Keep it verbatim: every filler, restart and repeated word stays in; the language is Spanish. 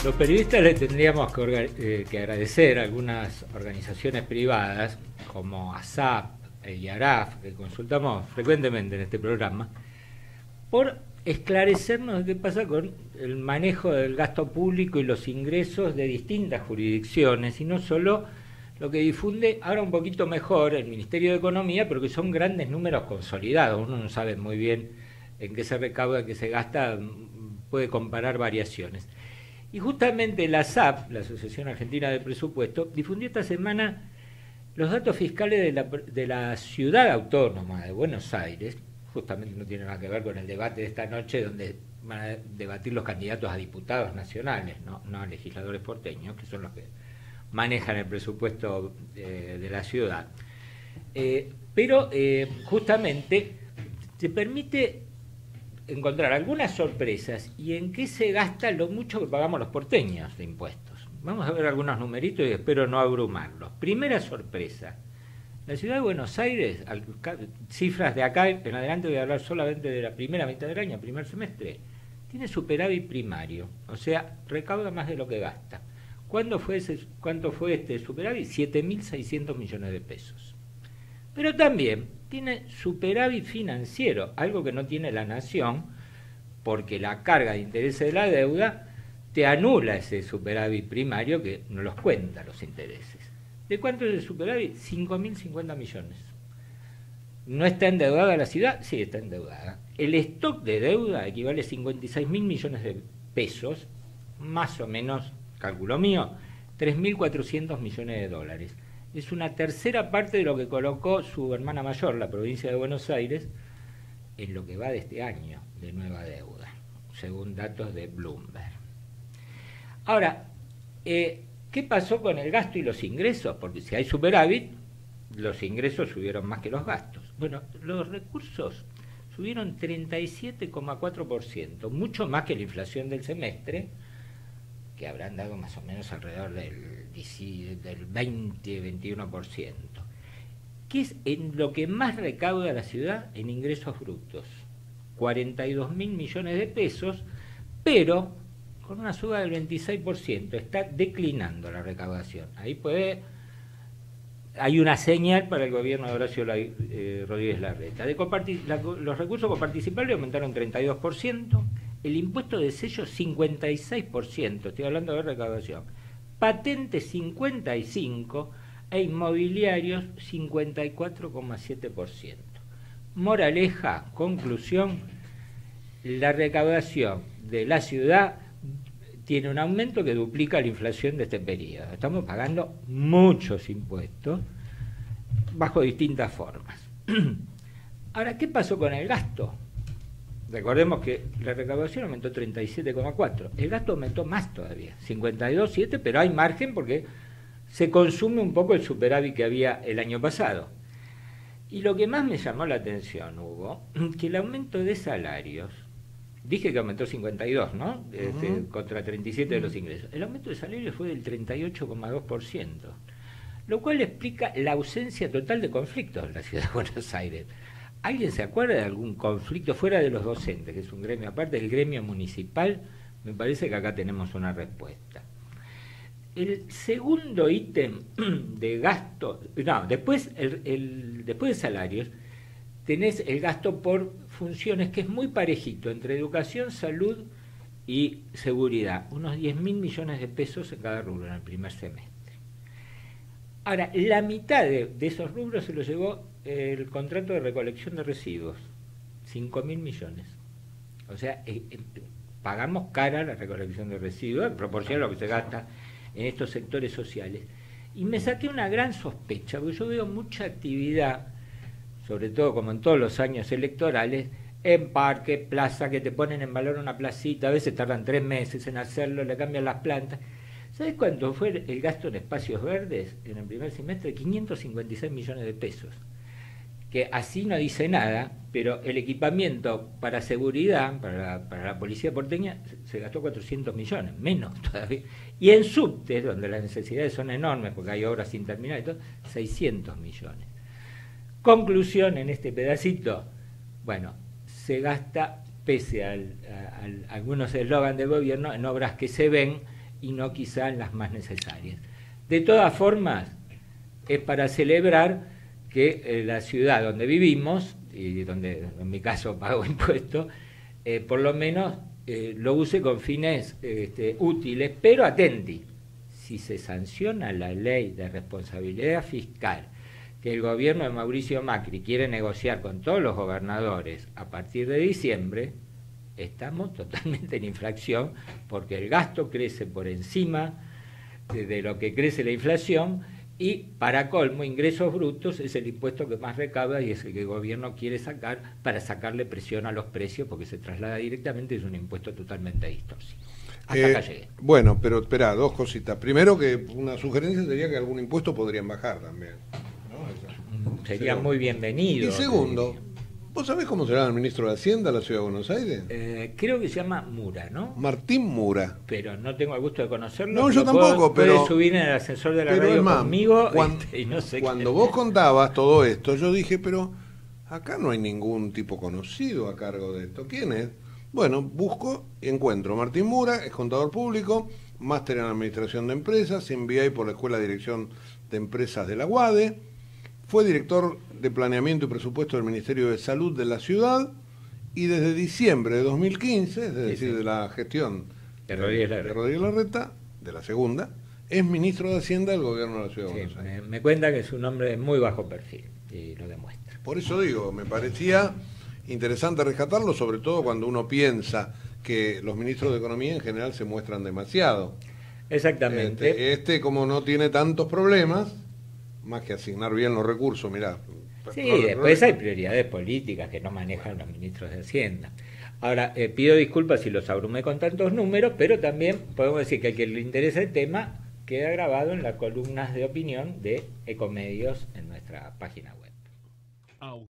Los periodistas le tendríamos que, eh, que agradecer a algunas organizaciones privadas como ASAP y ARAF, que consultamos frecuentemente en este programa, por esclarecernos de qué pasa con el manejo del gasto público y los ingresos de distintas jurisdicciones, y no solo lo que difunde ahora un poquito mejor el Ministerio de Economía, pero que son grandes números consolidados. Uno no sabe muy bien en qué se recauda, en qué se gasta, puede comparar variaciones. Y justamente la ASAP, la Asociación Argentina de Presupuesto, difundió esta semana los datos fiscales de la, de la ciudad autónoma de Buenos Aires. Justamente no tiene nada que ver con el debate de esta noche, donde van a debatir los candidatos a diputados nacionales, no, no a legisladores porteños, que son los que manejan el presupuesto eh, de la ciudad. Eh, pero eh, justamente te permite encontrar algunas sorpresas y en qué se gasta lo mucho que pagamos los porteños de impuestos. Vamos a ver algunos numeritos y espero no abrumarlos. Primera sorpresa: la ciudad de Buenos Aires, cifras de acá en adelante, voy a hablar solamente de la primera mitad del año, primer semestre, tiene superávit primario, o sea, recauda más de lo que gasta. ¿Cuándo fue ese, ¿Cuánto fue este superávit? siete mil seiscientos millones de pesos. Pero también tiene superávit financiero, algo que no tiene la Nación, porque la carga de intereses de la deuda te anula ese superávit primario que no los cuenta los intereses. ¿De cuánto es el superávit? cinco mil cincuenta millones. ¿No está endeudada la ciudad? Sí, está endeudada. El stock de deuda equivale a cincuenta y seis mil millones de pesos, más o menos, cálculo mío, tres mil cuatrocientos millones de dólares. Es una tercera parte de lo que colocó su hermana mayor, la provincia de Buenos Aires, en lo que va de este año de nueva deuda, según datos de Bloomberg. Ahora, eh, ¿qué pasó con el gasto y los ingresos? Porque si hay superávit, los ingresos subieron más que los gastos. Bueno, los recursos subieron treinta y siete coma cuatro por ciento, mucho más que la inflación del semestre, que habrán dado más o menos alrededor del, del veinte a veintiuno por ciento. ¿Qué es en lo que más recauda la ciudad? En ingresos brutos, cuarenta y dos mil millones de pesos, pero con una suba del veintiséis por ciento, está declinando la recaudación. Ahí puede, hay una señal para el gobierno de Horacio eh, Rodríguez Larreta. De la, los recursos coparticipables aumentaron treinta y dos por ciento, el impuesto de sello cincuenta y seis por ciento, estoy hablando de recaudación, patentes cincuenta y cinco por ciento e inmobiliarios cincuenta y cuatro coma siete por ciento. Moraleja, conclusión, la recaudación de la ciudad tiene un aumento que duplica la inflación de este periodo. Estamos pagando muchos impuestos bajo distintas formas. Ahora, ¿qué pasó con el gasto? Recordemos que la recaudación aumentó treinta y siete coma cuatro por ciento. El gasto aumentó más todavía, cincuenta y dos coma siete por ciento, pero hay margen porque se consume un poco el superávit que había el año pasado. Y lo que más me llamó la atención, Hugo, que el aumento de salarios, dije que aumentó cincuenta y dos, ¿no? Este, uh-huh. Contra treinta y siete de los ingresos. El aumento de salarios fue del treinta y ocho coma dos por ciento, lo cual explica la ausencia total de conflictos en la ciudad de Buenos Aires. ¿Alguien se acuerda de algún conflicto fuera de los docentes, que es un gremio aparte del gremio municipal? Me parece que acá tenemos una respuesta. El segundo ítem de gasto, no, después, el, el, después de salarios, tenés el gasto por funciones, que es muy parejito entre educación, salud y seguridad, unos diez mil millones de pesos en cada rubro en el primer semestre. Ahora, la mitad de, de esos rubros se lo llevó el contrato de recolección de residuos, cinco mil millones. O sea, eh, eh, pagamos cara la recolección de residuos en proporción a lo que se gasta en estos sectores sociales. Y me saqué una gran sospecha, porque yo veo mucha actividad, sobre todo como en todos los años electorales, en parques, plazas, que te ponen en valor una placita, a veces tardan tres meses en hacerlo, le cambian las plantas. ¿Sabes cuánto fue el gasto en espacios verdes en el primer semestre? quinientos cincuenta y seis millones de pesos. Que así no dice nada, pero el equipamiento para seguridad, para la, para la policía porteña, se gastó cuatrocientos millones, menos todavía. Y en subtes, donde las necesidades son enormes, porque hay obras sin terminar y todo, seiscientos millones. Conclusión en este pedacito, bueno, se gasta, pese al, a, a algunos eslogans del gobierno, en obras que se ven y no quizá en las más necesarias. De todas formas, es para celebrar que eh, la ciudad donde vivimos, y donde en mi caso pago impuestos, eh, por lo menos eh, lo use con fines este, útiles, pero atenti, si se sanciona la ley de responsabilidad fiscal que el gobierno de Mauricio Macri quiere negociar con todos los gobernadores a partir de diciembre, estamos totalmente en infracción, porque el gasto crece por encima de, de lo que crece la inflación, y para colmo, ingresos brutos es el impuesto que más recauda y es el que el gobierno quiere sacar para sacarle presión a los precios, porque se traslada directamente, es un impuesto totalmente distorsivo. Hasta eh, acá llegué. Bueno, pero espera, dos cositas. Primero, que una sugerencia sería que algún impuesto podrían bajar también, ¿no? Sería muy bienvenido. Y segundo, ¿vos sabés cómo se llama el ministro de Hacienda de la Ciudad de Buenos Aires? Eh, creo que se llama Mura, ¿no? Martín Mura. Pero no tengo el gusto de conocerlo. No, yo puedo, tampoco, pero... Puede subir en el ascensor de la pero radio es más, conmigo cuando, este, y no sé cuando qué. vos contabas todo esto, yo dije, pero acá no hay ningún tipo conocido a cargo de esto. ¿Quién es? Bueno, busco y encuentro. Martín Mura, es contador público, máster en Administración de Empresas, M B A por la Escuela de Dirección de Empresas de la UADE, fue director de Planeamiento y Presupuesto del Ministerio de Salud de la ciudad, y desde diciembre de dos mil quince, es decir, sí, sí. de la gestión de Rodríguez Larreta. de Rodríguez Larreta, de la segunda, es ministro de Hacienda del gobierno de la Ciudad de Buenos sí, Aires. Me, me cuenta que es un hombre de muy bajo perfil, y lo demuestra. Por eso digo, me parecía interesante rescatarlo, sobre todo cuando uno piensa que los ministros de Economía en general se muestran demasiado. Exactamente. Este, este como no tiene tantos problemas, más que asignar bien los recursos, mirá. Sí, después hay prioridades políticas que no manejan los ministros de Hacienda. Ahora, eh, pido disculpas si los abrumé con tantos números, pero también podemos decir que al que le interesa el tema queda grabado en las columnas de opinión de Ecomedios en nuestra página web.